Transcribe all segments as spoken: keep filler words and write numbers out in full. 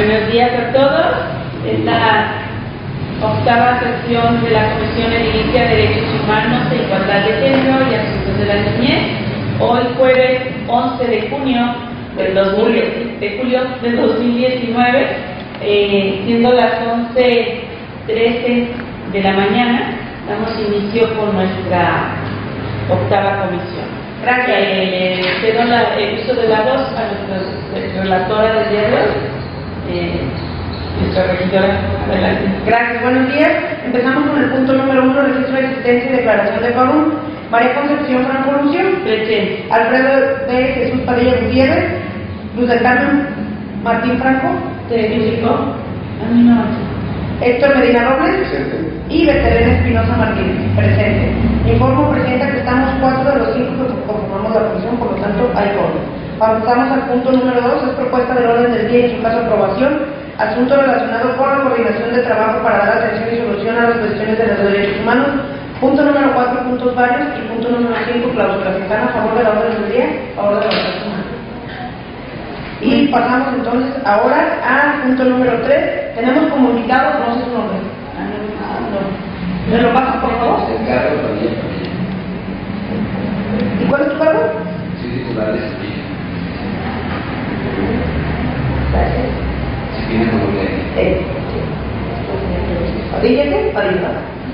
Buenos días a todos. Esta octava sesión de la Comisión Edilicia de Derechos Humanos e Igualdad de Género y Asuntos de la Niñez, hoy jueves once de junio del dos mil, de julio del dos mil diecinueve, eh, siendo las once trece de la mañana, damos inicio con nuestra octava comisión. Gracias. Eh, cedo la, el uso de la voz a nuestra relatora del día de hoy, eh, nuestra regidora. Adelante. Gracias, buenos días. Empezamos con el punto número uno, registro de existencia y declaración de quórum. María Concepción Franco Lucio. Presente. Alfredo de Jesús Padilla Gutiérrez. Luz del Carmen Martín Franco. Testificó. A mí no. Héctor Medina Robles. Presente. Y Betelén Espinosa Martínez. Presente. Informo, Presidenta, que estamos cuatro de los cinco que conformamos la comisión, por lo tanto hay quórum. Pasamos al punto número dos, es propuesta del orden del día y en su caso aprobación, asunto relacionado con la coordinación de trabajo para dar atención y solución a las cuestiones de los derechos humanos. Punto número cuatro, puntos varios, y punto número cinco, clausura. ¿Están a favor de la orden del día? A favor de la orden del día. Y pasamos entonces ahora al punto número tres. Tenemos como invitado, no sé su nombre. ¿Me lo pasa, por favor? Edgardo Padilla Padilla. ¿Y cuál es tu cargo? Sí, titular de Cepillo. Gracias. Si tiene como que... Eh, ¿Padilla qué? Padilla.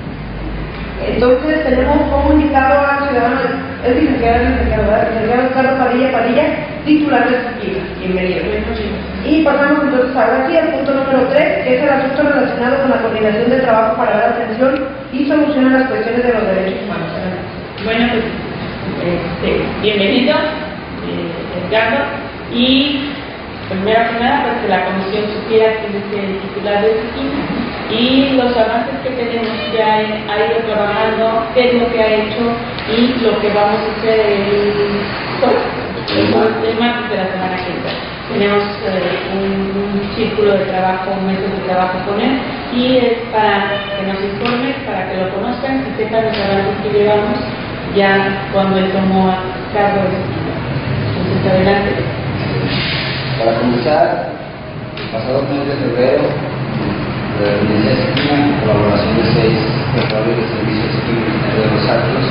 Entonces tenemos como invitado al ciudadano, es licenciado, licenciado, ¿verdad? Licenciado Carlos Padilla Padilla, titular de Cepillo. Bienvenido. Y pasamos entonces ahora sí al punto número tres, que es el asunto relacionado con la coordinación de trabajo para dar atención y solución a las cuestiones de los derechos humanos. Bueno, pues, este, bienvenido, eh, Edgardo. Y primero que nada, pues que la comisión supiera quién es el titular de Cepillo y los avances que tenemos. Ya ha ido trabajando, qué es lo que ha hecho y lo que vamos a hacer el, el martes de la semana que entra. Tenemos eh, un, un círculo de trabajo, un método de trabajo con él, y es para que nos informe, para que lo conozcan y sepan los avances que llevamos ya cuando él tomó cargo de Cepillo. Entonces, adelante. Para comenzar, el pasado mes de febrero, la Dependencia de Cepillo, en colaboración de seis prestadores de servicios de los Altos,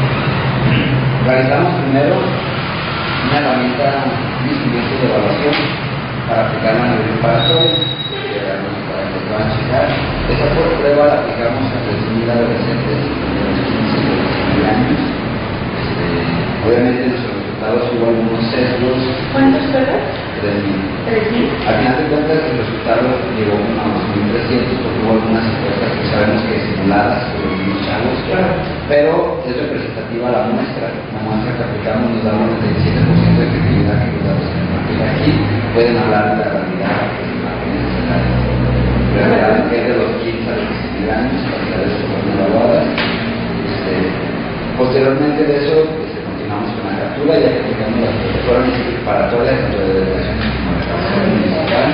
realizamos primero una herramienta de instrumentos de evaluación para aplicarla a nivel preparatorio, para que puedan checar. Esa prueba la aplicamos a tres mil adolescentes de los quince a diecinueve años. Este, obviamente en nuestros resultados hubo algunos sesgos. ¿Cuántos fueron? tres mil. ¿Tres mil? Al final de cuentas el resultado llegó a dos mil trescientos porque hubo algunas encuestas que sabemos que simuladas por los mismos chavos, Claro. pero es representativa la muestra. La muestra que aplicamos nos da un noventa y siete por ciento de efectividad, que los datos que nos aplican aquí pueden hablar de la realidad que es necesaria. La realidad que es de los quince a los diecinueve años, calidades que fueron evaluadas. Este, posteriormente de eso, este, continuamos con la captura y aplicamos las protocolos preparatorias tanto de delegaciones como de captura municipal.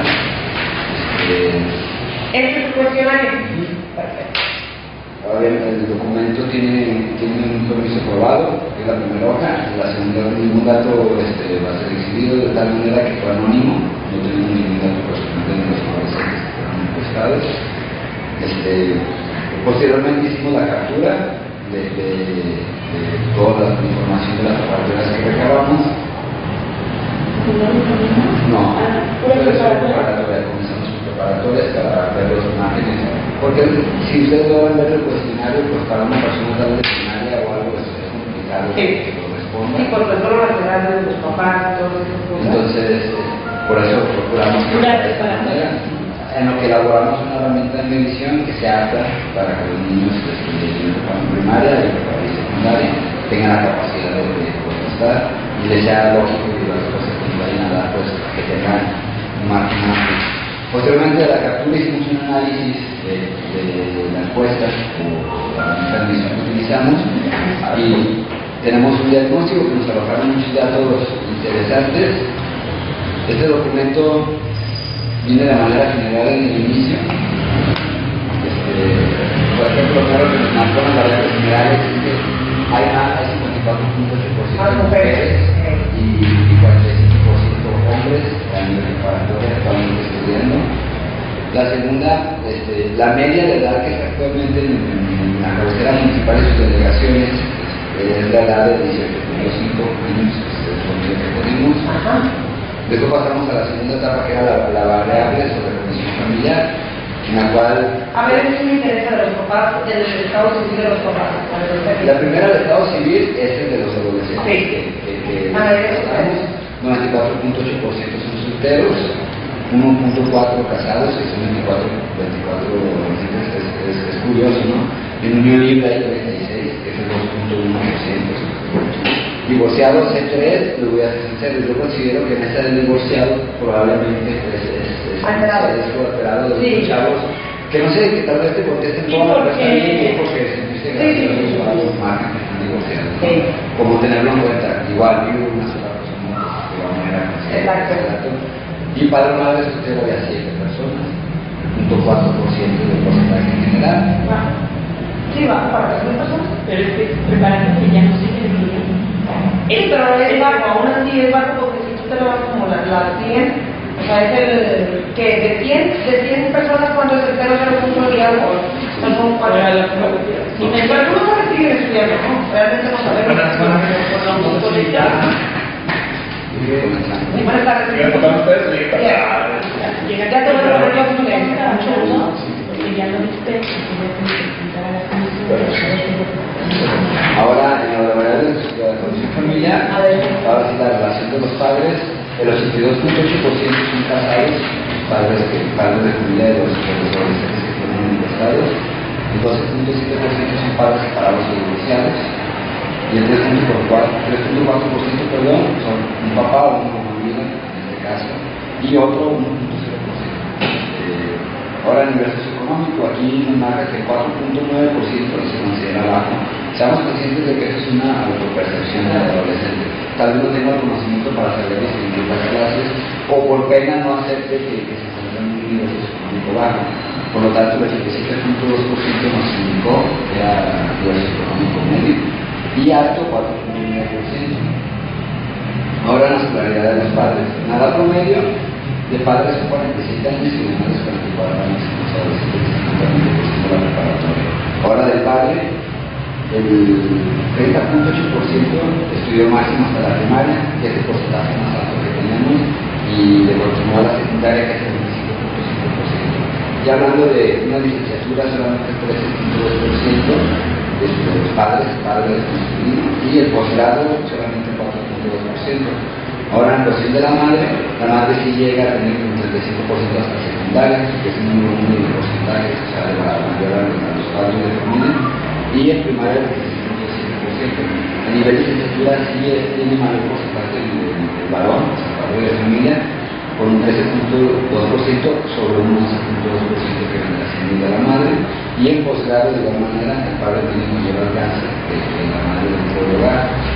Este es el cuestionario. Perfecto. Ahora bien, el documento tiene, tiene un permiso aprobado, que es la primera hoja. La segunda, ningún dato este, va a ser exhibido de tal manera que fue anónimo, no tenemos ningún dato personal de los adolescentes que fueron encuestados. Este, posteriormente hicimos la captura de, de, de toda la información de las preparatorias que recabamos. No, pura preparatoria, comenzamos con preparatorias para ver los imágenes. Porque si ustedes logran ver el cuestionario, pues para una persona tal vez secundaria o algo es complicado Sí. que lo responda. Sí, por todo lo nacional de los papás y todo eso. Entonces, por eso procuramos que Una de esta manera, en lo que elaboramos una herramienta de medición que sea apta para que los niños de educación primaria y de secundaria tengan la capacidad de, de contestar y les sea lógico que las cosas que nos vayan a dar, pues que tengan un margen amplio. Posteriormente de la captura hicimos un análisis de, de, de la encuesta o la herramienta de medición que utilizamos y tenemos un diagnóstico que nos arrojaron muchos datos interesantes. Este documento viene de manera general en el inicio. Este, por ejemplo, claro que nos marcaron las reglas generales es que hay, hay cincuenta y cuatro punto ocho por ciento de mujeres y, y cuarenta y cinco por ciento hombres a nivel preparatoria actualmente estudiando. La segunda, este, la media de edad que está actualmente en, en, en la cabecera municipal y sus delegaciones es la edad de dieciocho punto cinco años, que es lo que tenemos. Después pasamos a la segunda etapa, que era la, la variable sobre comisión familiar, en la cual... A ver, ¿qué me interesa de los papás, del estado civil de los papás? La primera del estado civil es el de los adolescentes. Sí. Que, que, que a ver, eso estamos, noventa y cuatro punto ocho por ciento son solteros, uno punto cuatro por ciento casados, que son veinticuatro, veinticuatro es, es, es curioso, ¿no? En unión libre hay treinta y seis, que es el dos punto uno por ciento. Divorciados C tres, lo voy a ser sincero, yo considero que en esta del divorciado probablemente es, es, es alterado de sí. los chavos, que no sé, que tal vez te contesten sí, toda la porque... persona porque sentiste gracioso sí, sí, para los marcas que están divorciados, ¿no? Sí. Como tenerlo en cuenta, igual vivo una sola persona de igual manera. Exacto. Y padre o madre soltero había siete personas, punto cuatro por ciento del porcentaje en general. Ah. Sí, va para las personas. Pero es que preparando que ya no sigue el día. Sí, pero es bajo, aún así es bajo porque si tú te lo vas como las la cien, o sea, es el que de cien, de cien personas, ¿cuánto es el cero punto cero algo? No son cuatro. Sí, pero tú no sabes si siguen estudiando, ¿no? Realmente no sabemos. Buenas tardes. Ya te voy a poner yo como porque ya no viste, ahora, en la variable de la comisión familiar, ahora sí la relación de los padres, el ochenta y dos punto ocho por ciento son casados, padres, que, padres de familia de los, de los adolescentes que tienen embarazados, el doce punto siete por ciento son padres separados o divorciados, y el tres punto cuatro por ciento perdón, son un papá o una mamá, en este caso, y otro uno punto cero por ciento. Eh, ahora, a nivel socioeconómico, aquí nos marca que el cuatro punto nueve por ciento se considera bajo. Seamos conscientes de que esto es una autopercepción del adolescente. Tal vez no tenga el conocimiento para saber distinguir las clases, o por pena no acepte que, que se encuentra en un nivel socioeconómico bajo. Por lo tanto, el ochenta y siete punto dos por ciento nos indicó que era nivel socioeconómico medio, y alto cuatro punto nueve por ciento. Ahora, la escolaridad de los padres. En la edad promedio de padres son cuarenta y siete años y de madres cuarenta y cuatro años, los adolescentes que están cursando la preparatoria. Ahora, del padre, el treinta punto ocho por ciento estudió máximo hasta la primaria, que es el porcentaje más alto que tenemos, y le continuó a la secundaria, que es el veinticinco punto cinco por ciento. Ya hablando de una licenciatura, solamente el trece punto dos por ciento de los padres, padres masculinos, y el posgrado solamente el cuatro punto dos por ciento. Ahora, en cuestión de la madre, la madre sí llega a tener un treinta y cinco por ciento hasta secundaria, que es un número muy de porcentaje, o sea, de la mayor a los padres de familia, y el primario el veinticinco punto siete por ciento. A nivel de licenciatura sí tiene mayor porcentaje del varón, o sea, padre de familia, con un trece punto dos por ciento sobre un once punto dos por ciento que vendrá siendo de la madre, y en posgrado, de igual manera, el padre tiene mayor alcance que la madre dentro del hogar.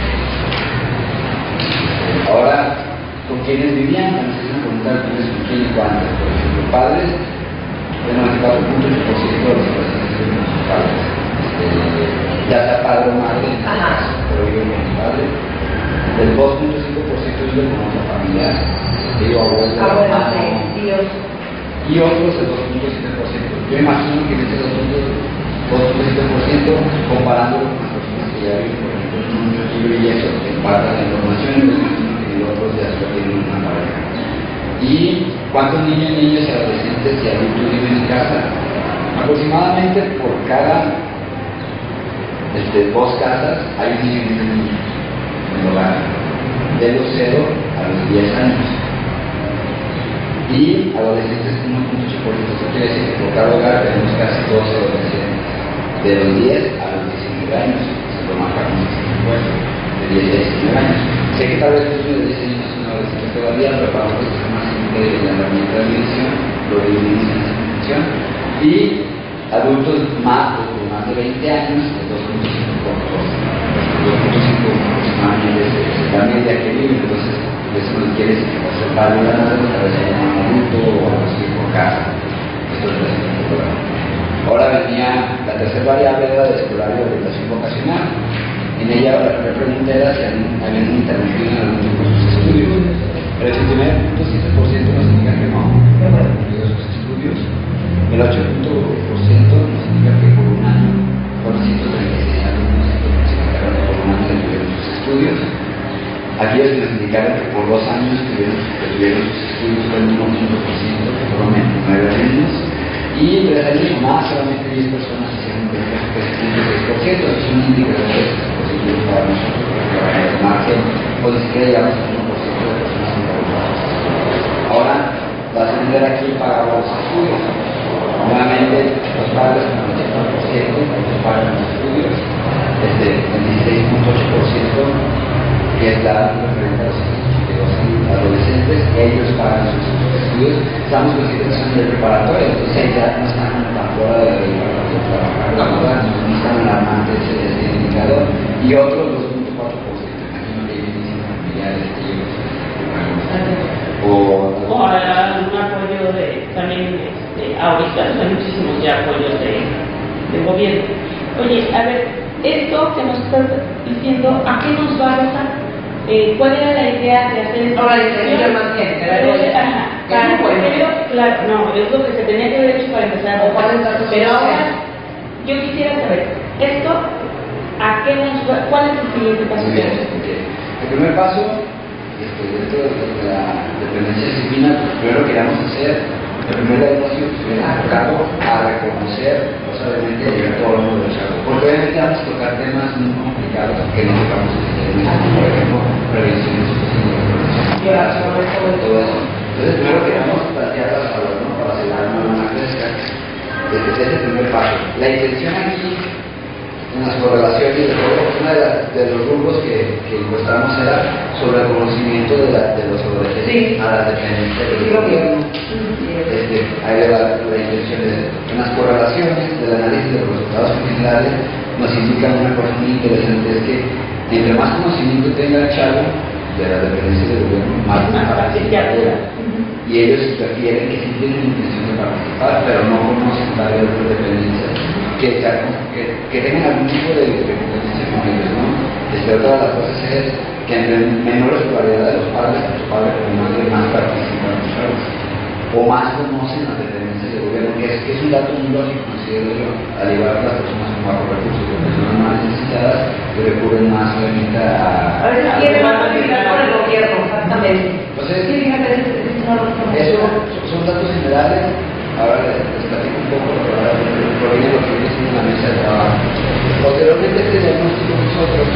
Ahora, ¿con quiénes vivían? También se preguntar quiénes, con quién y cuántos. Por ejemplo, padres, el noventa y cuatro punto ocho por ciento de los adolescentes son sus padres. Eh, ya sea padre o madre, pero viven con sus padres. El dos punto cinco por ciento vive con otra familia, digo, abuelo, tíos. y otros el dos punto siete por ciento. Yo imagino que en este dos punto siete por ciento, comparándolo con las personas que ya viven, por ejemplo, en un retiro y eso, que compartan la información, y otros ya solo tienen una pareja. ¿Y cuántos niños, niños y adolescentes y adultos viven en casa? Aproximadamente por cada este, dos casas hay un niño y un niño en el hogar, de los cero a los diez años. Y adolescentes uno punto ocho por ciento, eso quiere decir que por cada hogar tenemos casi doce adolescentes, de los diez a los diecinueve años, se lo marca como de diez a diecinueve años. Sé que tal vez el niño de diez años es un adolescente todavía, pero para nosotros es más simple de la herramienta de medición, lo dividimos en esa función. Y adultos más de más de veinte años, de dos punto cinco por ciento, dos punto cinco aproximadamente es la media que viven, entonces eso no quiere decir que por ser padre de la madre, tal vez haya un adulto o algo así por casa. Esto es el programa. Ahora venía la tercera variable, era de escolar y orientación vocacional. En ella la primera pregunta era si habían interrumpido en algún tiempo sus estudios. El ochenta y nueve punto siete por ciento nos indica que no, que no han cumplido sus estudios. El ocho por ciento nos indica que por un año, por ciento treinta y seis alumnos que por un año tuvieron sus estudios. Aquellos que nos indicaron que por dos años tuvieron, que tuvieron sus estudios fue el uno punto por ciento, que fueron veintinueve alumnos. Y en tres años o más, solamente diez personas hicieron un tres punto seis por ciento. Eso es un indicador positivo para nosotros, porque para el margen, pues ni siquiera llegamos al uno por ciento de personas involucradas. Ahora, vas a tener aquí para los estudios. Nuevamente, los padres con el ochenta por ciento pagan los estudios, este, el dieciséis punto ocho por ciento que es la referente a los adolescentes, ellos pagan sus estudios. Estamos conscientes que son de preparatoria, entonces ya no están tan fuera de la trabajar, no están alarmantes ese indicador. Y otros dos punto cuatro por ciento, imagino que vienen familiares que ellos o o algún apoyo de también este, ahorita hay muchísimos ya apoyos de, del gobierno. Oye, a ver, esto que nos estás diciendo, ¿a qué nos va a basar? Eh, ¿Cuál era la idea de hacer esto? No, la diferencia más bien, era el Ajá, para primero, claro, no, es lo que se tenía que haber hecho para empezar a ¿Cuál es pero ahora, yo quisiera saber, esto, ¿a qué nos va? ¿Cuál es el siguiente paso? El primer paso, este, dentro de la dependencia disciplina, pues primero queríamos hacer el primer diagnóstico que estuviera enfocado a reconocer, o sea, obviamente, llegar a todo el mundo del chaco. Porque obviamente vamos a tocar temas muy complicados que no tocamos en el por ejemplo, prevención de todo eso. Entonces, primero queríamos plantear las palabras, ¿no? Para hacer la norma fresca. Ese es el primer paso. La intención aquí, en las correlaciones, uno de, de los rubros que, que encontramos era sobre el conocimiento de, la, de los adolescentes sí. a las dependencias del gobierno. Este, ahí la, la intención de en las correlaciones del análisis de los resultados generales nos indican una cosa muy interesante, es que entre más conocimiento tenga el chavo de la dependencia del gobierno, más participación. Y ellos prefieren que sí tienen intención de participar, pero no conocen varias otras dependencias que, que, que tengan algún tipo de dependencia con ellos, ¿no? Este, otra de las cosas es que entre menores probabilidad de los padres, los padres con madre más participan los chavos, o más conocen las dependencias del gobierno, que es, que es un dato muy lógico, considero yo, al igual que las personas con bajos recursos, las personas más necesitadas, que recurren más obviamente a... A veces quieren más actividad con el gobierno, exactamente. Entonces, sí, fíjate, eso son datos generales. Ahora les, les platico un poco, ahora proviene lo que viene siendo la mesa de trabajo. Posteriormente, este diagnóstico nosotros,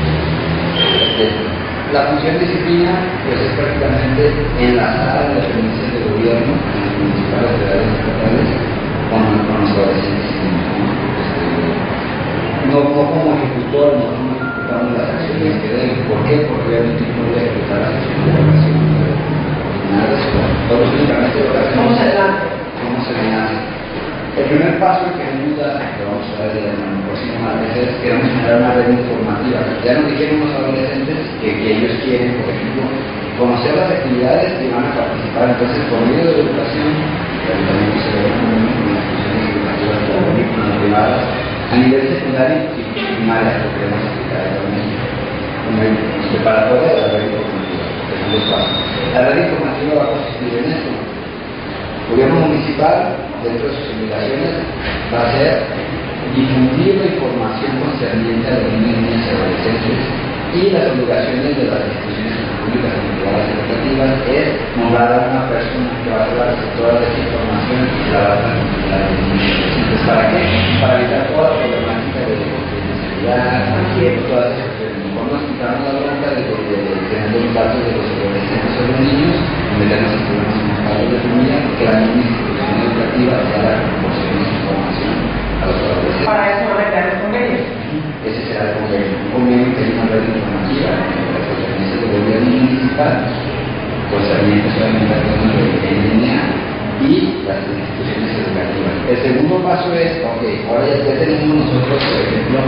este, la función de disciplina, pues es prácticamente enlazada en las dependencias del gobierno, en las municipales, federales y estatales, con, con los adolescentes. Este, no, no como ejecutor, no como ejecutamos las acciones que deben. ¿Por qué? Porque obviamente no voy a ejecutar las acciones de educación. Nada de eso. Todos únicamente lo que hacemos es cómo se le hace. El primer paso que queremos dar, que vamos a ver en el próximo martes, es que queremos generar una red informativa. Ya nos dijeron los adolescentes que, que ellos quieren, por ejemplo, conocer las actividades que van a participar. Entonces, por medio de la educación, pero también se ve con las instituciones educativas públicas, privadas, a nivel secundario y primaria, lo queremos explicar en México. Como preparatoria de la red informativa. La red informativa va a consistir en esto. El gobierno municipal, dentro de sus obligaciones, va a ser difundir la información concerniente a los niños, niñas y adolescentes, y las obligaciones de las instituciones públicas y privadas educativas es nombrar a una persona que va a ser la receptora de esta información y la va a transmitir a los niños y adolescentes. ¿Para qué? Para evitar toda la problemática de confidencialidad, todas esas nos quitaron la bronca de, de, de, de tener los datos de los adolescentes o los niños, meternos en problemas con los padres de familia, que la misma institución educativa ya la proporciona esa información a los adolescentes. Para eso van a crear los convenios. Ese será el convenio. Un convenio que es una red informativa entre las organizaciones del gobierno municipal, concernientes solamente a temas de línea y las instituciones educativas. El segundo paso es, ok, ahora ya, ya tenemos nosotros, por ejemplo,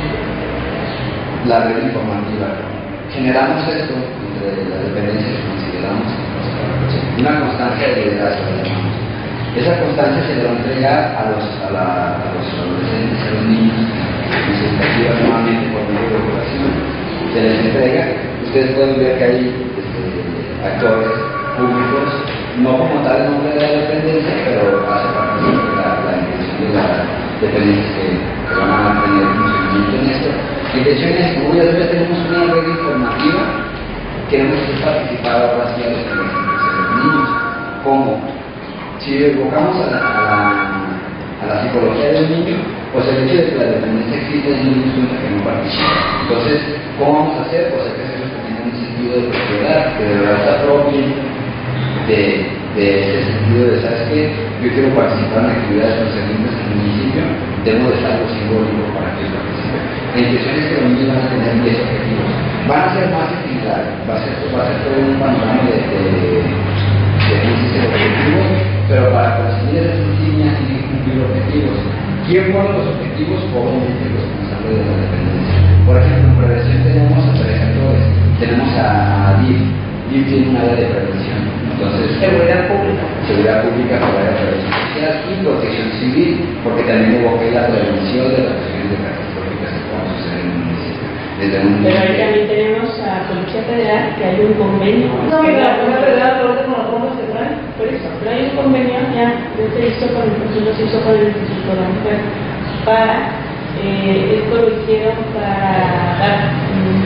la red informativa. Generamos esto entre las dependencias que consideramos una constancia de liderazgo. Esa constancia se le va a entregar a los, a la, a los adolescentes, a los niños, educativas nuevamente por medio de educación. Se les entrega, ustedes pueden ver que hay, este, actores públicos, no como tal el nombre de la dependencia, pero hace parte de la, la intención de las dependencias que, que van a tener funcionamiento en esto. La intención es, como ya tenemos una red informativa, queremos que participar ahora sí a los niños. ¿Cómo? Si evocamos a la, a la, a la psicología del niño, pues el hecho de que la dependencia existe es un instrumento que no participa. Entonces, ¿cómo vamos a hacer? Pues hay que hacerlo también en un sentido de propiedad, que de verdad está propio de, de ese sentido de, ¿sabes qué? Yo quiero participar en actividades concernientes en el municipio, debo dejar algo simbólico para que yo participe. La intención es que los niños van a tener diez objetivos. Van a ser más actividades, va a ser, va a ser todo un panorama de, de, de, de objetivos, pero para conseguir esas líneas tienen que cumplir objetivos. ¿Quién pone los objetivos? Obviamente el responsable de la dependencia. Por ejemplo, en prevención tenemos a tres actores. Tenemos a, a D I F. D I F tiene un área de prevención. Entonces, Seguridad pública. Seguridad pública para la prevención social y protección civil, porque también evoqué la prevención de las cuestiones de catastróficas que podemos hacer en el municipio. Desde un Pero ahí también tenemos a Policía Federal, que hay un convenio. No, mira, la Policía Federal lo hace con los bombos centrales. Por eso, pero hay un convenio ya, ya se hizo con, incluso se hizo con el Instituto de la Mujer, para, eh, esto lo hicieron para dar um,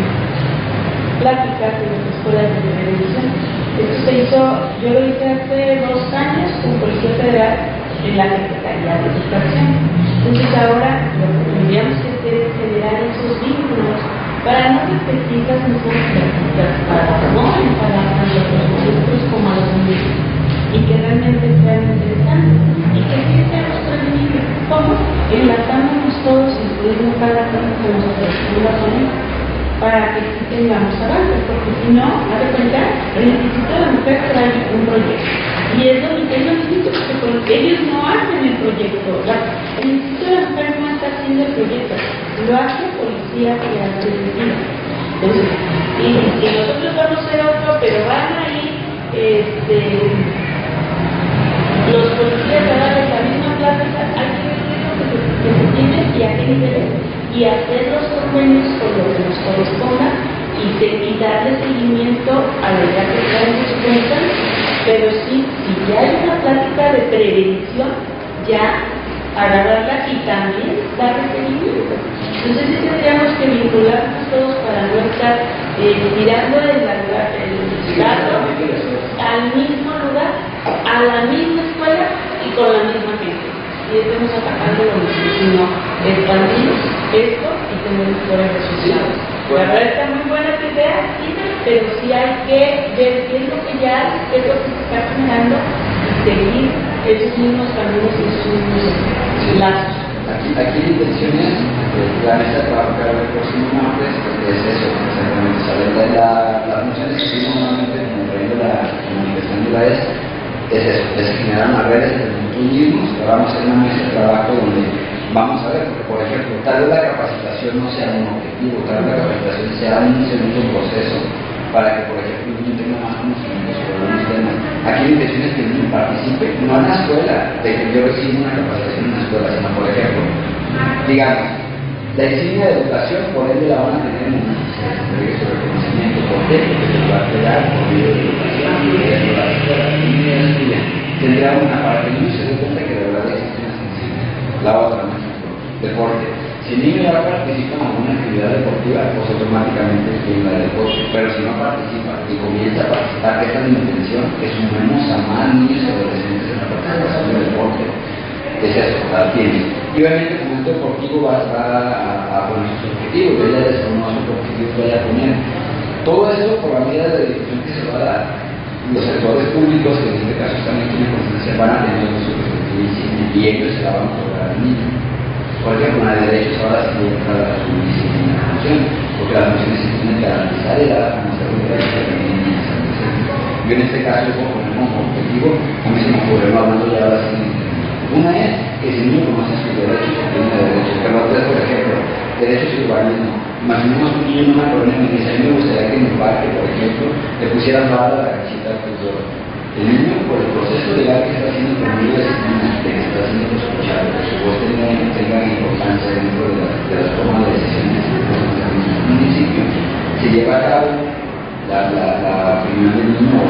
pláticas en las escuelas de televisión. Esto se hizo, yo lo hice hace dos años con Policía Federal en la Secretaría de Educación. Entonces ahora lo que tendríamos que hacer es generar esos vínculos para no repetir las mismas prácticas para no para tanto los maestros como a los niños, y que realmente sean interesantes y que sí seamos transmitidos. ¿Cómo? Enlazándonos todos, incluyendo cada uno de nuestras poblaciones, para que sí tengamos avances, porque si no, a de cuenta, el Instituto de la Mujer trae un proyecto, y es lo que ellos dicen, porque ellos no hacen el proyecto, el Instituto de la Mujer no está haciendo el proyecto, lo hace Policía Federal de Educación. Entonces, y, y nosotros vamos a hacer otro, pero van ahí este, los policías a darles la misma plática, hay que ver lo que se, que se tiene y a qué niveles, y hacer los convenios con lo que nos corresponda y, se, y darle seguimiento a la edad que traen sus cuentas, pero sí, si ya hay una plática de prevención, ya agarrarla y también darle seguimiento. Entonces sí tendríamos que vincularnos todos para no estar eh, tirando el, el gato al mismo lugar, a la misma escuela y con la misma gente. Y estamos atacando lo mismo, sino expandimos esto y tenemos mejores resultados. La verdad está muy buena esta idea, sí, pero sí hay que ver qué es lo que ya hay, qué es lo que se está generando y seguir esos mismos caminos y esos mismos lazos. Aquí, aquí la intención es, eh, la mesa de trabajo que va a haber el próximo martes, es eso, exactamente, saber la, la, las funciones que tiene normalmente como trayendo la comunicación de la E S, es eso, es generar una red entre nosotros mismos, que vamos a hacer una mesa de trabajo donde vamos a ver, porque por ejemplo, tal vez la capacitación no sea un objetivo, tal vez la capacitación sea un segundo proceso, para que por ejemplo el niño tenga más conocimientos sobre algunos temas. Aquí la intención es que el niño participe, no en la escuela, de que yo reciba una capacitación en la escuela, sino por ejemplo, digamos, la insignia de educación, por ende la van a tener en una entrega sobre conocimiento, por ejemplo, que se va a crear por medio de educación, y de la escuela, y de la estudia. Tendrá una para que el niño se dé cuenta que de verdad existe una insignia. La otra, por ejemplo, deporte. Si el niño ya participa en alguna actividad deportiva, pues automáticamente tiene la deporte. Pero si no participa y comienza a participar, esta es mi intención, que sumemos a más niños y adolescentes en la participación del deporte. Es eso, la tiene. Y obviamente como este deportivo va, va a, a poner sus objetivos, ella desconoce sus objetivos que vaya a poner. Todo eso por la medida de difusión que se va a dar. Los sectores públicos, que en este caso también tienen conciencia, van a tener su perspectiva y ellos se la van a otorgar al niño. Por ejemplo, una de derechos ahora se puede entrar a la disciplinación, porque las funciones se tienen que analizar y dar a conocer los derechos que tienen niñas y adolescentes. Yo en este caso yo puedo poner como objetivo, a mí se me ocurre, no hablando ya ahora sí. Una es que si el niño conoce sus derechos, que tiene derechos, pero otra es, por ejemplo, derechos y urbanismo. Imaginemos un niño en una colonia y me dice, a mí me gustaría que en mi parque, por ejemplo, le pusieran barra a la canchita al fútbol. El niño, por el proceso legal que está haciendo conmigo, es que está haciendo escuchar, que su voz tenga, tenga importancia dentro de, la, de las tomas de decisiones del municipio. Se lleva a cabo la, la, la opinión del niño o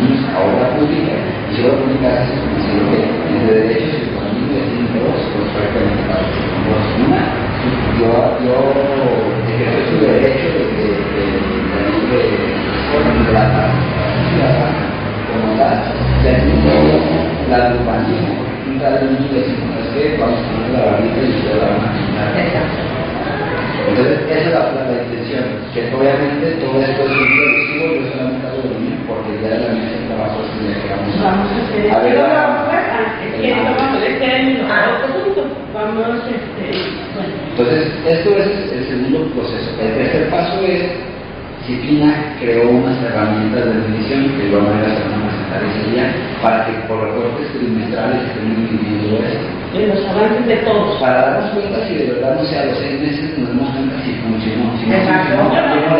niños a obra pública, y si obra pública es lo que es de derechos y los niños tienen dos, pues prácticamente para dos. Una, yo, yo ejerzo su derecho de de de de la ciudadana como tal, ya la urbanismo, un tal niño de cinco que vamos a poner la barrita y se la van a quitar. Entonces, esa es la, la, la intención, que obviamente todo esto es inclusivo, yo solamente hablo de mí, porque ya la mesa de trabajo es que vamos a, vamos a hacer. A ver, pero vamos a ver, vamos este año a otro punto. Vamos, este, bueno. Entonces, esto es el segundo proceso. El tercer paso es, disciplina creó unas herramientas de medición que de igual manera se van a presentar ese día para que por recortes trimestrales estén midiendo esto. En los avances de todos. Para darnos cuenta si de verdad, no sé, a los seis meses nos damos cuenta si funcionó. Si no Exacto. funcionó,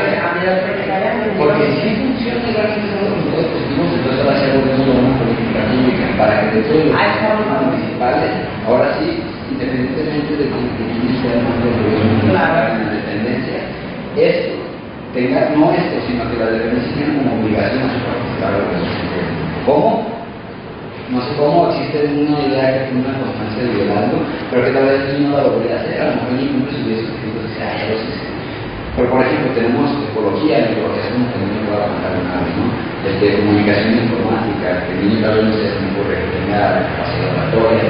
porque Porque si funciona realmente son los resultados positivos, entonces ahora se vuelve una política pública para que de todos los municipales, ahora sí, independientemente de que quién esté en el gobierno, la independencia, esto tenga, no esto, sino que la dependencia tenga como obligación a participar de los sistemas. ¿Cómo? No sé cómo existe una idea que tiene una constancia de violarlo, pero que tal vez el niño no la volvería a hacer, a lo mejor el niño cumple sus diez objetivos y dice, ah, ya los hice. Pero por ejemplo, tenemos ecología, la ecología es como que el niño pueda aguantar una ave, ¿no? Desde comunicación informática, que el niño tal vez no se me ocurre que tenga capacidad oratoria,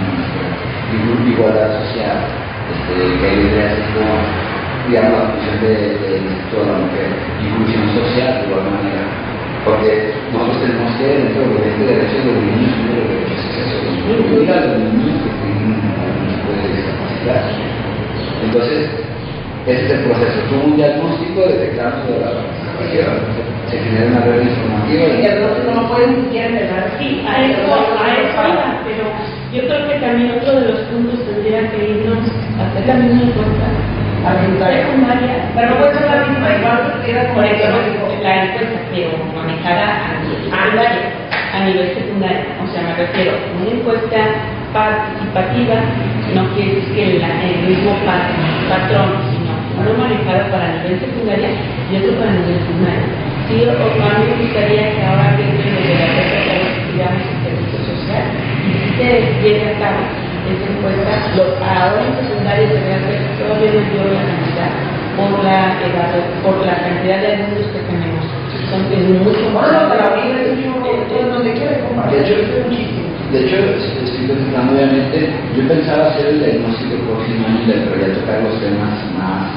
igualdad social, este, que hay ideas como, digamos, la función del de, de Instituto de la Mujer, inclusión social de igual manera, porque nosotros tenemos que, dentro de este derecho de los niños, uno de los derechos es eso, incluir a los niños que tienen algún tipo de discapacidad. Entonces, ese es el proceso. Tuvo un diagnóstico, detectamos de la participación, se genera una red informativa. El diagnóstico no puede ni siquiera empezar. Sí, a eso, a eso iba, pero yo creo que también otro de los puntos tendría que irnos a hacer la misma encuesta a la secundaria. Pero no puede ser la misma, igual que era como por eso la encuesta, pero manejada a nivel secundario, a nivel secundario. O sea, me refiero a una encuesta participativa, no quiere decir que la, el mismo patrón, sino uno manejado para nivel secundaria y otro para nivel primario. Sí, o, o a mí me gustaría que ahora que desde la empresa que estudiamos el servicio social y si se llegue a cabo esa encuesta, lo, ahora en secundaria debería ser todavía no dio la mitad por la edad, por la cantidad de alumnos que tenemos. Son es mucho más. Bueno, pero a mí me dicho donde quiere compartir. De hecho, estoy pensando, obviamente, yo pensaba hacer el diagnóstico el próximo año y le podría tocar los temas más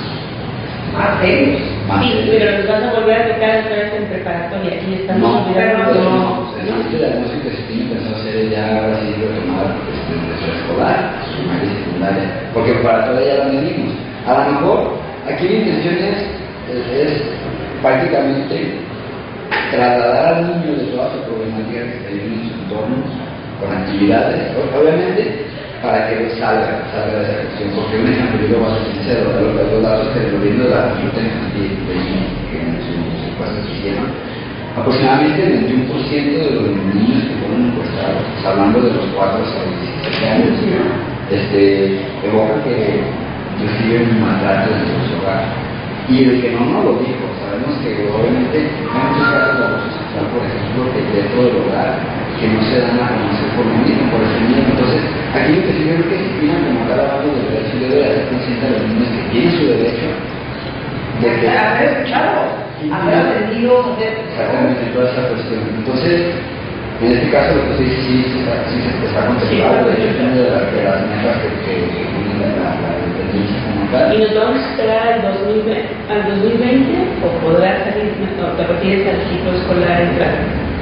más serios. Sí, pero nos vas a volver a tocar otra vez en preparatoria y estamos no, olvidando. No, no, no, este diagnóstico que se tiene pensado hacer es ya ahora sí retomar desde escolar, primaria y secundaria, porque preparatoria ya lo medimos. A lo mejor, aquí la intención es, es, es prácticamente trasladar al niño de toda su problemática que está viviendo en su entorno con actividades, obviamente para que salga, salga de esa cuestión, porque un ejemplo, yo lo voy a ser sincero, de los, de los datos que le viendo de la consulta infantil de niños que en su encuesta se hicieron, aproximadamente el veintiuno por ciento de los niños que fueron encuestados, hablando de los cuatro hasta los diecisiete años, este, evocan que reciben maltrato en su hogar. Y el que no nos lo dijo, sabemos que obviamente hay muchos casos de abuso sexual, por ejemplo, que dentro del hogar, que no se dan a conocer por lo mismo, por el niño. Entonces, aquí lo que sí creo que disciplina como tal hablando de derecho, debe hacer consciente a los niños que tienen su derecho de que haber escuchado, haber aprendido, exactamente toda esa cuestión. Entonces, en este caso lo que se dice sí, sí, sí se está contemplado, de hecho es una de las, de las metas que, que, que tiene la, la dependencia como tal. ¿Y nos vamos a esperar al dos mil veinte, al dos mil veinte o podrá salir, no, te refieres al ciclo escolar entrante?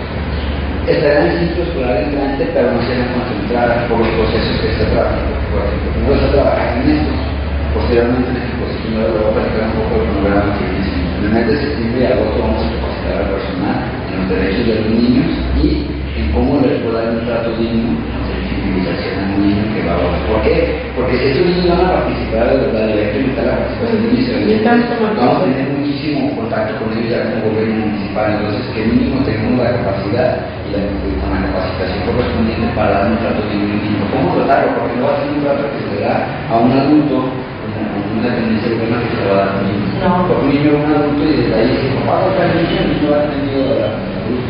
Estará en el ciclo escolar entrante, pero no serán concentradas por los procesos que está trabajando. Por ejemplo, primero está trabajando en estos, posteriormente en este proceso no lo voy a platicar un poco del programa que dice. En el mes de septiembre y agosto vamos a capacitar al personal en los derechos de los niños y en cómo les puede dar un trato digno de sensibilización a un niño que va a hablar. ¿Por qué? Porque si estos niños van a participar de verdad, y hay que invitar la participación de niños, vamos a tener muchísimo contacto con ellos ya como gobierno municipal, entonces que mínimo tengamos la capacidad y la, con la capacitación correspondiente para dar un trato digno al niño. ¿Cómo tratarlo? Porque no va a ser un trato que se le da a un adulto una dependencia de problema que se le va a dar a un niño. No. Porque un niño es un adulto y desde ahí dice, papá, toca el niño, el niño va a tener miedo a hablar con el adulto.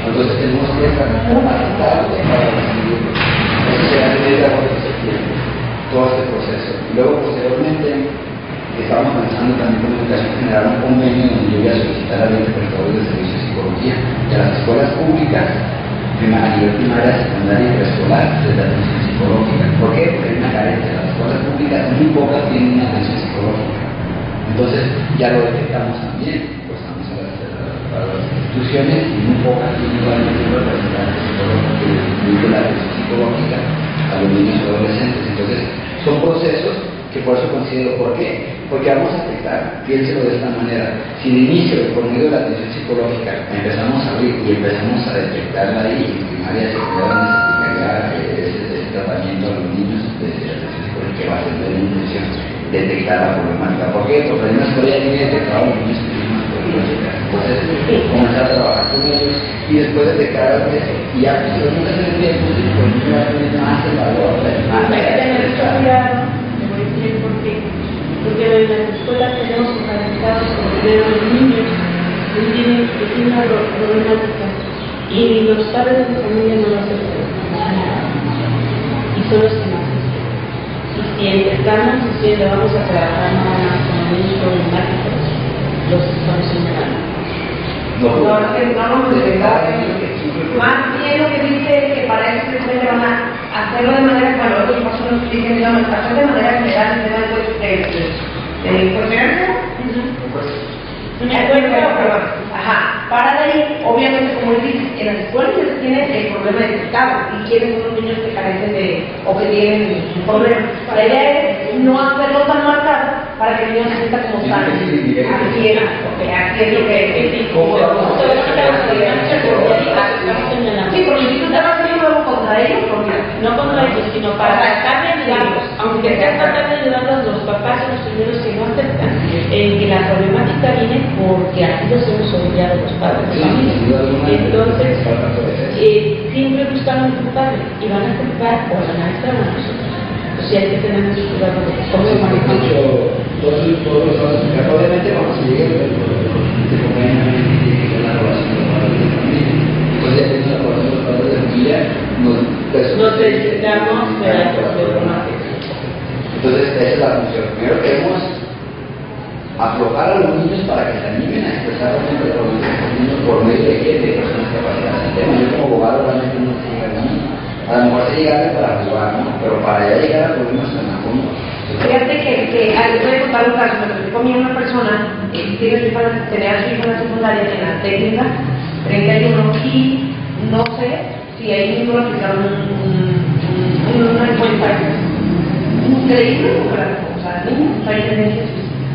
Entonces tenemos que capacitarlos para recibirlo. Eso se hace desde agosto de septiembre, todo este proceso. Y luego, posteriormente, estábamos pensando también con Educación generar un convenio donde yo voy a solicitar a los prestadores de servicios de psicología de las escuelas públicas, a nivel primaria, secundaria y preescolar, de la atención psicológica. ¿Por qué? Porque hay una carencia. Las escuelas públicas muy pocas tienen una atención psicológica. Entonces, ya lo detectamos también, pues vamos a las, a las instituciones y muy pocas tienen realmente un representante psicológico que incluye la atención psicológica a los niños y adolescentes. Entonces, son procesos que por eso considero, ¿por qué? Porque vamos a detectar, piénselo de esta manera, si de inicio, por medio de la atención psicológica, empezamos a abrir y empezamos a detectarla ahí, en primaria, secundaria, donde se aplicaría ese, ese tratamiento a los niños de atención psicológica, que va a ser de la intención, detectar la problemática. ¿Por qué? Porque en una escuela ya tiene detectado a los niños que tienen más problemáticas. Entonces, comenzar a trabajar con ellos y después detectar eso. Y ya, si no se tiene tiempo, pues no va a tener más el valor, más la porque, porque en las escuelas tenemos organizados como primero los niños que tienen, que tienen una problemática y los padres de familia no lo aceptan y son los que más hacen. Y si empezamos diciendo vamos a trabajar nada más con los niños problemáticos, los estamos señalando. No, no, es que no nos detectamos. Más bien lo que dice es que para eso se van a hacerlo de manera, bueno, otros pasos nos dicen, digamos, hacer de manera general el tema de incorporación. Ajá, para de ahí, obviamente, como él dice, en las escuelas se tiene el problema detectado y quieren son los niños que carecen de, o que tienen un problema. La idea es no hacerlo tan marcado para que el niño se sienta como tal. Así es, así es lo que es. Sí, porque si tú te vas a hacer algo contra ellos, no contra ellos, sino para tratar de ayudarlos, aunque sea tratar de ayudarlos los papás y los primeros que no aceptan, en que la problemática viene porque así los hemos obligado los padres de familia. Entonces, eh, siempre buscan un culpable y van a culpar o a la maestra o a nosotros. O sea, hay que tener mucho cuidado de cómo se manejan. Obviamente, cuando se llegue el problema, tiene que ser la relación de los padres de familia. Entonces, ya tenemos la relación de los padres de familia, nos necesitamos de la problemática. Entonces, esa es la función. Primero queremos aflojar a los niños para que se animen a expresar realmente los niños por medio de qué, de personas capacitadas en tema. Yo como abogado realmente no sé llegar a mí. A lo mejor sé llegarle para jugar, ¿no? Pero para ya llegar a problemas tan a fondo. Fíjate que, que les voy a contar un caso. Me platicó a mí una persona que tiene su hija, tenía a su hija en la secundaria, en la técnica, treinta y uno, y no sé si ahí mismo le aplicaron un, un, una encuesta increíble, porque la cosa de niños está en tendencia.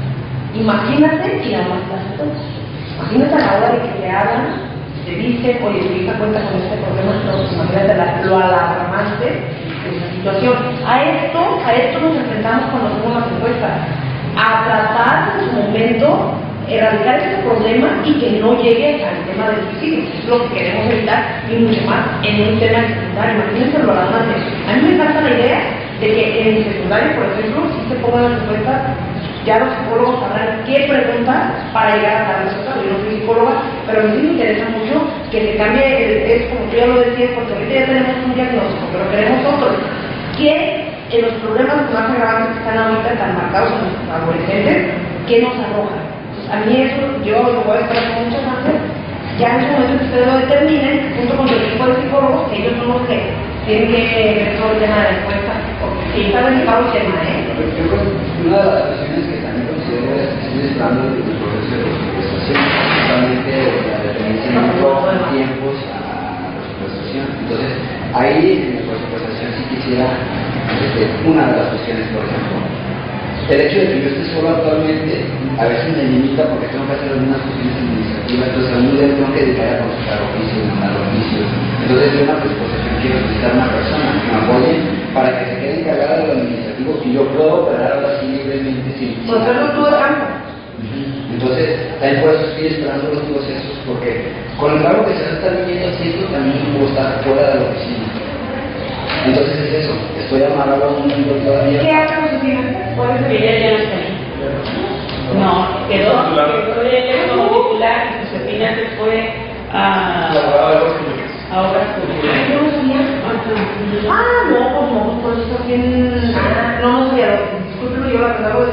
Imagínate y la más pasa todos. Imagínate a la hora de que te hablan, te dicen, oye, tu hija cuenta con este problema, no, imagínate la, lo alarmante de esa situación. A esto, a esto nos enfrentamos cuando hacemos las encuestas, a tratar en su momento erradicar este problema y que no llegue al tema del suicidio, que es lo que queremos evitar y mucho más en un tema secundario. Imagínense lo alarmante. A mí me encanta la idea de que en secundario, por ejemplo, si se pongan las encuestas, ya los psicólogos sabrán qué preguntar para llegar a dar resultados. Yo no soy psicóloga, pero a mí sí me interesa mucho que se cambie, el, es como tú ya lo decías, porque ahorita ya tenemos un diagnóstico, pero queremos otro. Que en los problemas más agravantes que están ahorita tan marcados en los adolescentes, ¿qué nos arroja? Entonces, a mí eso, yo lo voy a esperar con muchas antes, ya en su momento que ustedes lo determinen, junto con el equipo de psicólogos, que ellos son los que tienen que ver todo el tema de la encuesta, porque si está dedicado el tema, ¿eh? Una de las cuestiones que también considero es que estoy esperando de los procesos de presupuestación, justamente la dependencia de tiempos a la presupuestación. Entonces, ahí en la presupuestación sí quisiera, este, una de las cuestiones, por ejemplo, el hecho de que yo esté solo actualmente a veces me limita porque tengo que hacer algunas cuestiones administrativas, entonces a mí le tengo que dedicar a consultar oficios, mandar oficios. Entonces, en una presupuestación quiero necesitar una persona que me apoye para que se quede encargada de lo administrativo y yo puedo operar ahora sí libremente sin. Pues eso tú de campo. Entonces, también por eso estoy esperando los procesos, porque con el cargo que se va a estar viviendo haciendo también puedo estar fuera de la oficina. Entonces es eso, estoy amarrado a un mundo todavía. ¿Qué hace la oficina? Puede ser que ella ya no está ahí. No, quedó, quedó ella como titular y Josefina se fue a, a obras públicas. Ah, no, pues no, por eso también. Ah, no, no sabía. Discúlpeme, yo la verdad lo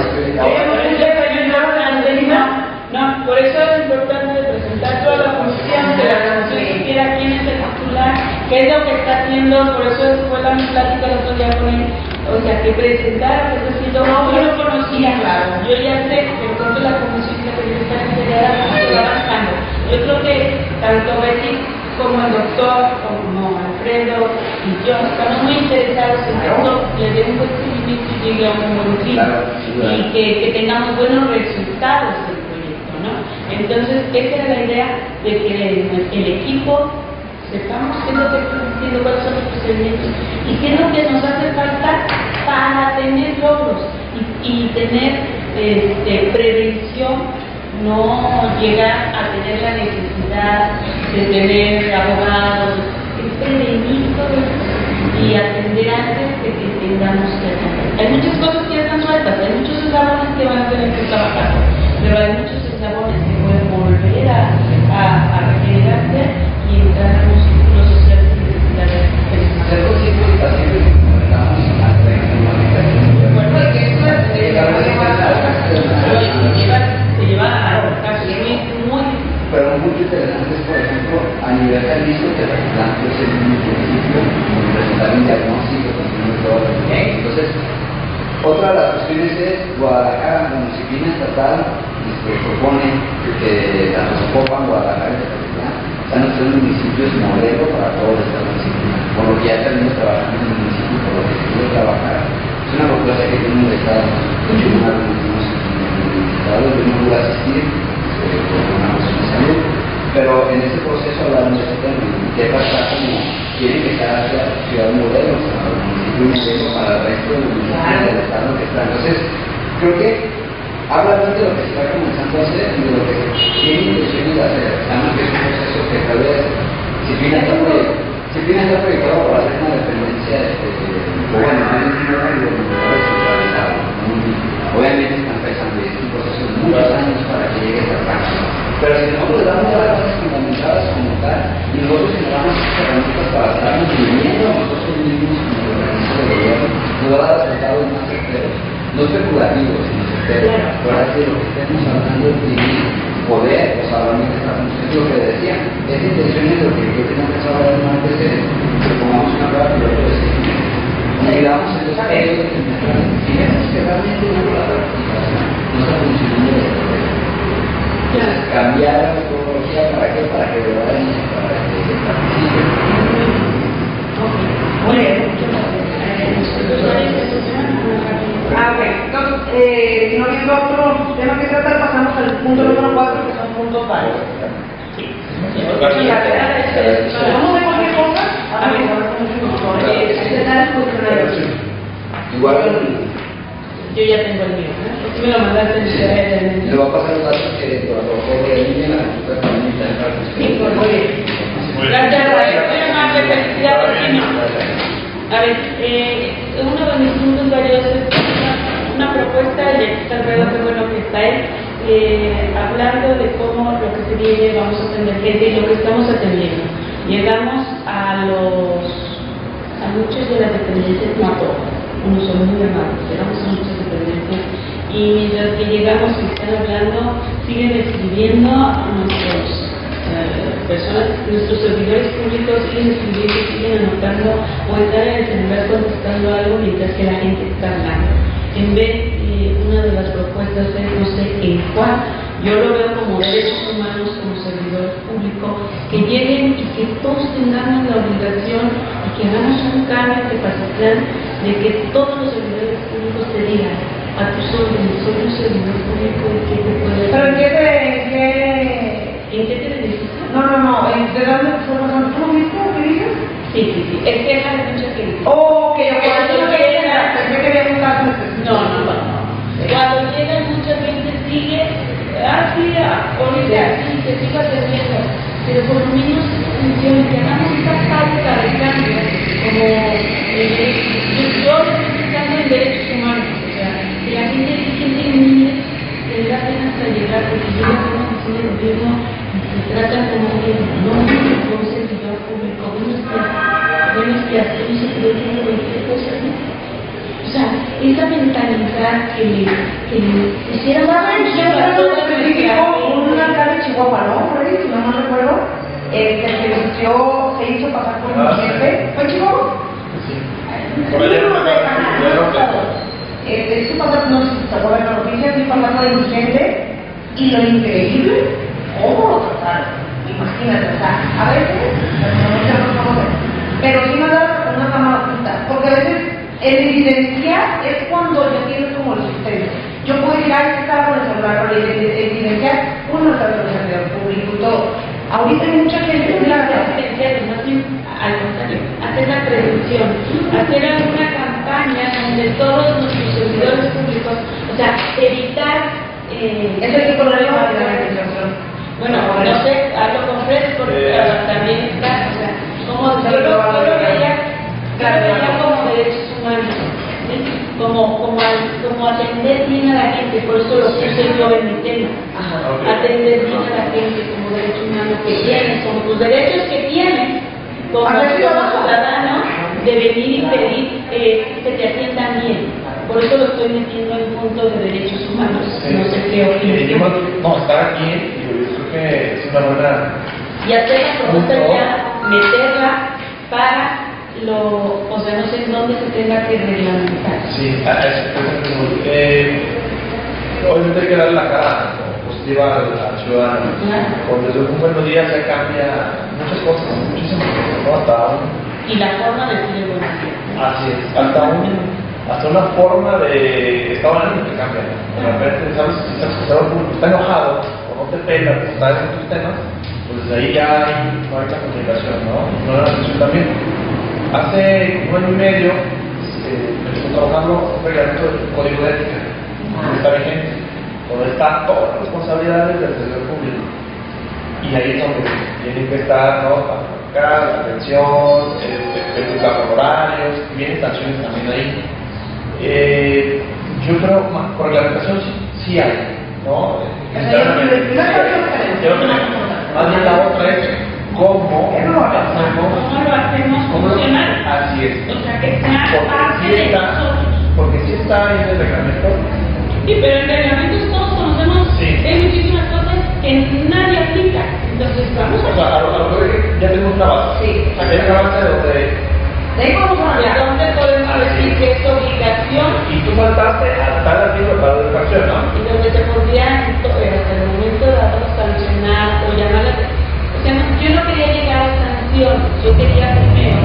desconocía. No, por eso es importante presentar toda la comisión, que la comisión supiera quién es el titular, qué es lo que está haciendo. Por eso fue la plática el otro día con él, o sea, que presentara, es decir, yo no lo conocía, claro. Yo ya sé que pronto la comisión se va avanzando. Yo creo que tanto Betty como el doctor, como Alfredo y yo estamos muy interesados en que esto le dé un buen seguimiento y llegue a un buen fin, y que, que tengamos buenos resultados del proyecto, ¿no? Entonces, esa era la idea de que el, el equipo sepamos qué es lo que está haciendo, cuáles son los procedimientos y qué es lo que nos hace falta para tener logros y, y tener este, prevención. No llegar a tener la necesidad de tener abogados, es prevenir todo eso y atender antes de que tengamos que atender. Hay muchas cosas que ya están sueltas, hay muchos eslabones que van a tener que trabajar, pero hay muchos eslabones que pueden volver a, a, a regenerarse y entrar en un círculo social sin necesidad de ser consciente de que siempre que comunicamos a la comunicación, bueno, que esto se lleva a casos muy, muy pero muy interesantes, por ejemplo, a nivel Jalisco, que representante es el municipio, presentar un diagnóstico, continuar todo lo que hay. Entonces, otra de las cuestiones es Guadalajara, la disciplina estatal, que propone que tanto Zapopan, Guadalajara y Zacatecas sean los tres municipios modelo para todos esta disciplina. Por lo que ya termino trabajando en el municipio, por lo que quiero trabajar. Es una propuesta que tiene un estado, mucho más de los yo no pude asistir eh, por una cuestión de salud, pero en ese proceso hablaron de este tema, que pasa como tiene que estar hacia la ciudad modelo, o sea, el municipio modelo para el resto del municipio del estado que está. Entonces, creo que habla de lo que se está comenzando a hacer y de lo que tiene intenciones de hacer. Además que es un proceso que tal vez, si bien está proyectado, si bien está proyectado para hacer una dependencia, este, o bueno, no es descentralizado, obviamente están pensando en un proceso de muchos años para que llegue a esta práctica. Pero si nosotros le damos las bases fundamentadas como tal, y nosotros generamos herramientas para estarnos viviendo nosotros mismos como organismo de gobierno, nos va a dar resultados más certeros, no especulativos, sino certeros. Para que lo que estemos hablando es de poder, o sea, realmente estamos, es lo que decía, esa intención es lo que yo tengo que saber antes de que pongamos una prueba piloto de ayudamos en los medios de fíjense que realmente no la participación no está funcionando de verdad. Entonces, cambiar la metodología para qué, para que de verdad para que participen. Muy bien, muchas gracias. Ah, ok. Entonces, eh, si no viendo otro tema que tratar, pasamos al punto número cuatro, que son puntos varios. Sí. ¿Vamos de cualquier cosa? A ver, igual yo ya tengo el mío, ¿no? Si me lo mandaste en le va a pasar los datos que por favor de ahí en la consulta también está. Sí, pues muy bien. Gracias, Rayo. Más de felicidad, a ver, eh, uno de mis puntos varios es una, una propuesta, y aquí está Alfredo, qué bueno que está él, eh, hablando de cómo lo que se viene, vamos a atender gente y lo que estamos atendiendo. Llegamos a los a muchos de las dependencias, no a todos, unos son muy amables, llegamos a muchas dependencias y los que llegamos y están hablando siguen escribiendo a nuestros eh, personas, nuestros servidores públicos siguen escribiendo, siguen anotando o están en el celular contestando algo mientras que la gente está hablando. En vez de eh, una de las propuestas es no sé en cuál, yo lo veo como derechos humanos, como servidor público, que lleguen y que todos tengamos la obligación y que hagamos un cambio de Pazatlán, de que todos los servidores públicos te digan a tus órdenes, soy un servidor público y qué te puede hacer. ¿Pero en qué te, qué... ¿En qué te beneficia? No, no, no, ¿de dónde formación? ¿Tú lo viste o qué dices? Sí, sí, sí, es queja de mucha gente. Oh, ok, ok, yo pensé que había un caso específico. No, no, no, no. Cuando llega mucha gente sigue, ah, sí, ahorita sí, se sigue atendiendo, pero por lo menos funciona, que hagamos esta falta de cambio, como eh, yo estoy pensando en derechos humanos, o sea, que la gente siente niñez, tendrá pena hasta llegar, porque llega a una oficina de gobierno y se tratan como aspiración y se cree que tiene cualquier cosa, ¿no? O sea, esa mentalidad que le, que le hiciera ¿Saben? Yo creo que específico un alcalde de Chihuahua, ¿no? Por ahí, si no mal recuerdo, este, que vistió, se hizo pasar por un jefe. ¿Fue Chihuahua? Sí. Por allá no me Este, hizo pasar, no sé si se acuerdan, la noticia, hizo pasar por indigente, y lo increíble, ¿cómo lo trataron? Imagínate, o sea, a veces, pero sí me da una cámara oculta, porque a veces el evidenciar es cuando ya tienes como el sustento. Yo puedo decir, ay, estaba con el celular, pero evidenciar uno está con el servidor público y todo. Ahorita hay mucha gente que la evidenciar, no tiene, al contrario, hacer la prevención, hacer alguna campaña donde todos nuestros servidores públicos, o sea, evitar eh, es el tipo de la organización. Bueno, no sé, hablo con Fred porque eh, también está, o sea, como yo lo, yo lo veía, yo lo veía como derechos humanos, ¿sí? como, como, al, como atender bien a la gente, por eso lo puse yo en mi tema. Ajá. Atender bien a la gente como derecho humano que tienes, como tus derechos que tienes, como, como ciudadano, de venir y pedir eh, que te atiendan bien. Por eso lo estoy metiendo en punto de derechos humanos. Sí. No sé qué opinas. No, estar aquí, yo creo que es una buena. Y hacer la propuesta ya, meterla para lo, o sea, no sé en dónde se tenga que reglamentar. Sí, a eso, eh, obviamente hay que darle la cara positiva al ciudadano. Claro. Porque desde un buen día se cambia muchas cosas, muchísimas cosas, ¿no? Hasta un. Y la forma de decir buenos días. Así es, hasta un. Hasta una forma de estado de ánimo que cambia. De repente, ¿sabes? Si el espectador público está enojado o no te pela, o está en tus temas, pues ahí ya hay, no hay la comunicación, ¿no? No hay la atención también. Hace un año y medio eh, me estoy trabajando un reglamento del código de ética, que está vigente, donde están todas las responsabilidades del servidor público. Y ahí es donde tienen que estar, ¿no? La atención, el horarios, vienen sanciones también ahí. Eh, yo creo que por reglamentación sí, sí hay, ¿no? Más bien la otra es cómo lo hacemos funcionar. Así es. O sea, que sea parte de nosotros. Porque sí está en el reglamento. Sí, pero en reglamentos todos conocemos, sí. Hay muchísimas cosas que nadie aplica. Entonces, vamos a. O sea, a lo, a lo que ya tenemos una base. Sí. Hay una base donde. De ahí vamos a hablar. ¿Dónde podemos decir que es obligación? Y tú faltaste a tal artículo para la educación, ¿no? Y donde te podrían, hasta el momento dado, sancionar o llamar la atención. O sea, no, yo no quería llegar a sanción, yo quería primero.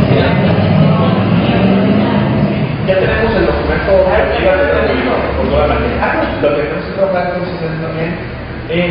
Ya tenemos el documento, ya tenemos lo que tenemos que trabajar entonces también en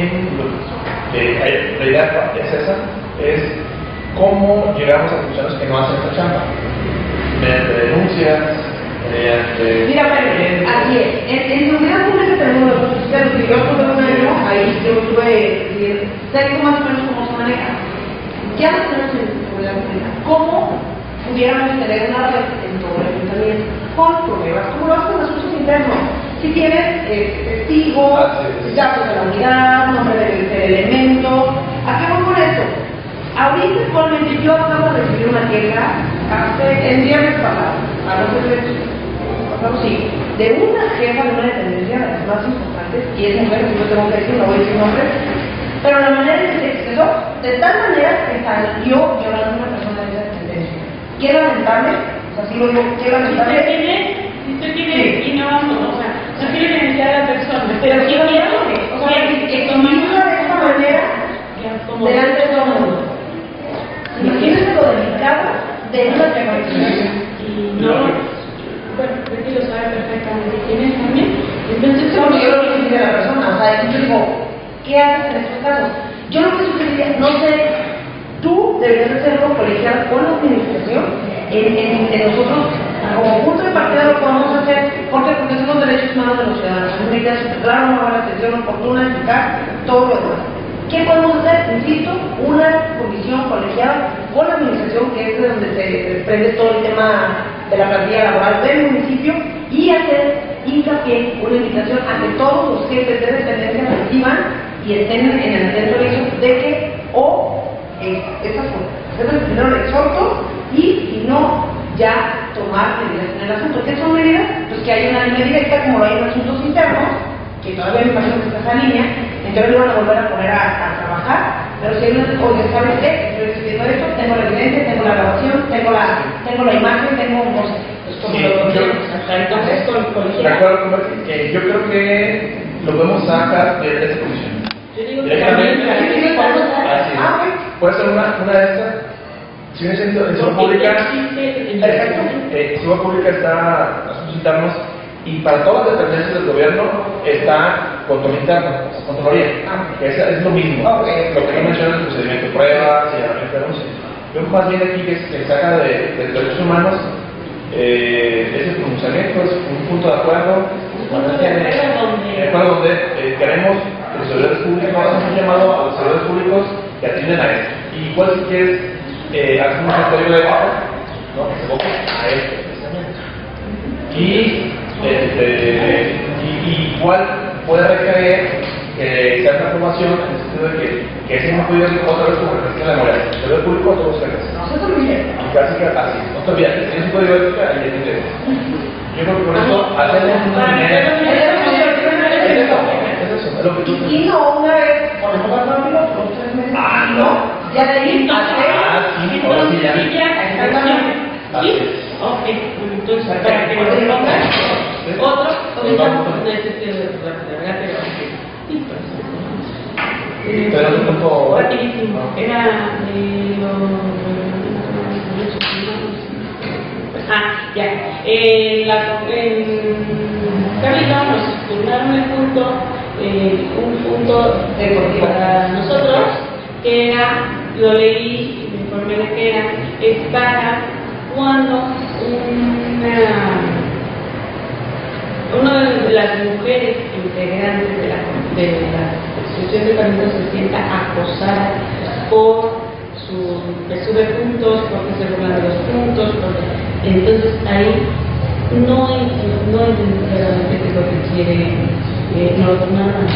eh, la idea es esa, es cómo llegamos a funciones que no hacen esta chamba, mediante denuncias, mediante. Mira, pero, así es, en, en seguridad pública tenemos nosotros, que yo tuve un año, ahí yo tuve, sé más o menos cómo se maneja. Ya lo tenemos en seguridad pública. ¿Cómo pudiéramos tener una red en todo el ayuntamiento? Con pruebas, como lo hacen los usos internos. Si tienes eh, testigos, ah, sí, sí. datos de la unidad, nombre del, del elemento. ¿A qué voy con esto? Ahorita actualmente yo acabo de recibir una queja hace el viernes pasado, a los efectos, pasado sí, de una jefa de una dependencia de las más importantes, y es mujer, yo tengo que decir, no voy a decir nombres, pero la manera en que se expresó, de tal manera que salió llorando una persona de esa dependencia. Qué lamentable, o sea, sí lo digo, qué lamentable. Si usted tiene, si usted tiene, sí. Y no vamos, o sea, no quiere denunciar a la persona, pero si quiere, o sea, que tomamos de esta manera, delante de todo el mundo. Imagínense lo delicado de una temática. Y no, bueno, Betty lo sabe perfectamente quién es también. Entonces, no, yo lo que dice la persona, o sea, yo digo, ¿qué haces en estos casos? Yo lo que sugeriría, no sé, tú deberías hacerlo colegial con la administración, en, en, en nosotros, como punto de partida lo podemos hacer, porque, porque son los derechos humanos de los ciudadanos, es una idea súper clara, una buena atención oportuna, eficaz, todo lo demás. ¿Qué podemos hacer? Insisto, una comisión colegiada con la administración, que es de donde se desprende todo el tema de la plantilla laboral del municipio, y hacer hincapié, una invitación a que todos los jefes de dependencia reciban y estén en el centro de hecho de que o eh, esas cosas. Primero el exhorto y si no ya tomar medidas en el asunto. ¿Qué son medidas? Pues que hay una línea directa, como lo hay en asuntos internos, que todavía me imagino que está esa línea, entonces lo van a volver a poner a, a trabajar, pero si hay una, oye, ¿sabes qué? Estoy decidiendo esto, tengo la evidencia, tengo la grabación, tengo la, tengo la imagen, tengo, no sé, pues como Sí, lo yo- entonces con De colegial. acuerdo con que yo creo que lo podemos sacar de esta comisión. Yo digo que Directamente. también, Sí, sí, sí, vamos a- Así es. Ah, ok. Puede ser una, una de estas. Si viene siendo en salud pública, Perfecto. eh, Salud Pública está asuntos internos y para todas las dependencias del gobierno está control interno, controloría. Ah. Que es, es lo mismo. Ok. Lo que no menciona es el procedimiento de pruebas y herramientas de denuncia. Yo más bien aquí que, que saca de, de derechos humanos eh, ese pronunciamiento, es un punto de acuerdo. punto de acuerdo donde- De acuerdo donde eh, queremos que los servidores públicos, hacen un llamado a los servidores públicos que atienden a esto. Y igual si quieres eh, hacer un comentario de ética, ¿no? Que se enfoque a esto precisamente. Y, este, y, y igual puede recaer que se haga una formación en el sentido de que, que ese no pudiera ser otra vez como referencia a la memoria. El servidor público a todos ustedes. No se te olvide. Y casi que así, no te olvides, tienes un código de ética y entiende. Yo creo que con eso hacemos una manera. Es eso, es eso, es lo que tú Y no una vez, por lo menos no los otros tres meses. Ah, no. Ya de ahí hacer. Ah, sí, ahora sí ya. Exactamente. Así Sí, es. ok, entonces para que lo pongan, otro, comenzamos con este tema de la verdad, pero sí, pues. Pero un punto- Rapidísimo, era de los. Ah, ya. En la. En Cabildo nos turnaron el punto, eh, un punto De para nosotros, que era, lo leí, me informé de que era, es para cuando una, una de las mujeres integrantes de la, de la asociación de caminos se sienta acosada por su, que sube puntos, porque se burlan de los puntos, porque, entonces ahí no es no es realmente qué es lo que quiere eh, no nada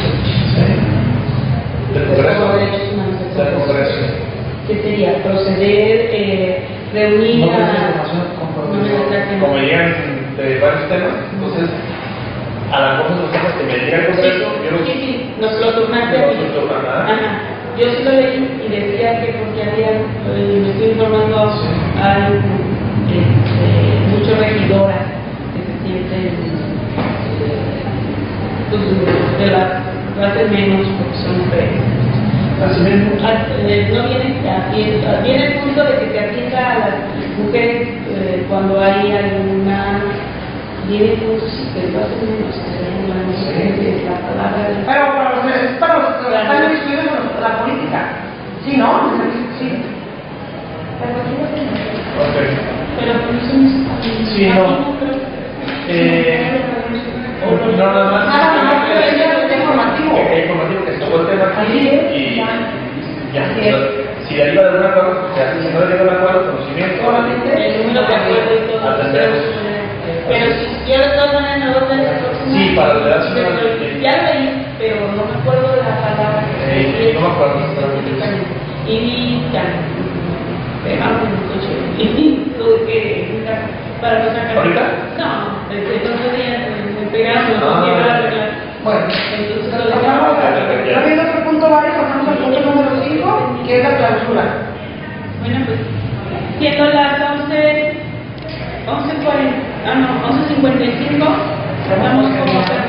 Del Congreso. Del Congreso. ¿Qué sería? Proceder, eh, reunir No, a... no, No, como llegan de varios temas, entonces a la cosa los temas que me llega el Congreso, yo lo Sí, sí, nos lo turnaste. No, nos lo turnan, ¿ah? Ajá. Yo sí lo leí y decía que porque había, eh, me estoy informando, hay este, muchas regidoras que se sienten eh, pues, de las clases menos porque son mujeres. Así mismo. Ah, eh, no viene, atienda- viene el punto de que se atienda a las mujeres eh, cuando hay alguna. Viene puntos que lo hacen menos, que se llama, no sé, la palabra. Pero para los es para los que están excluidos de la política. Sí, ¿no? Sí. Ok. Pero por eso no es- Sí, no. Eh, no, nada más. Nada más, pero es el informativo. Que- que informativo que se tocó el tema aquí Así es. y ya. Así es. Si deriva de un acuerdo, o sea, si no deriva de un acuerdo, conocimiento. Solamente el número de acuerdo y todo. Atendemos. Pero si yo de todas maneras me voy a ver la próxima. Sí, para la verdad, sí, Pero sí. ya lo leí, pero no me acuerdo de la palabra. Eh, no me acuerdo. Y ya. Pegamos en el coche. Y tuve que. Para no sacar. ¿Ahorita? No, desde el otro día me pegamos. Ah. No quiero arreglar. Bueno, Entonces lo pasamos dejamos. a, no viendo otro punto varios, pasamos al punto número cinco, que es la clausura. Bueno, pues, siendo las once, once cuarenta, ah no, once cincuenta y cinco, vamos como